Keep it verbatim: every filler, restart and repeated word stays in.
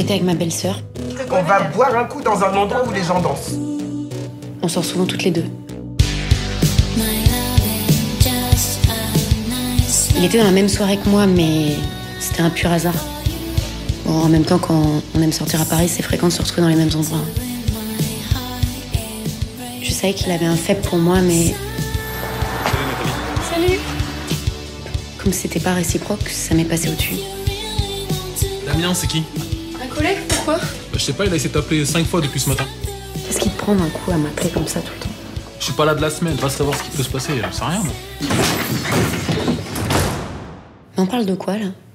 J'étais avec ma belle-sœur. On va boire un coup dans un endroit où les gens dansent. On sort souvent toutes les deux. Il était dans la même soirée que moi, mais c'était un pur hasard. Bon, en même temps, quand on aime sortir à Paris, c'est fréquent de se retrouver dans les mêmes endroits. Je savais qu'il avait un faible pour moi, mais... Salut. Comme c'était pas réciproque, ça m'est passé au-dessus. Damien, c'est qui? Un collègue, pourquoi? Bah, je sais pas, il a essayé de t'appeler cinq fois depuis ce matin. Qu'est-ce qu'il te prend d'un coup à m'appeler comme ça tout le temps? Je suis pas là de la semaine, va savoir ce qui peut se passer, j'en sais rien moi. Mais on parle de quoi, là?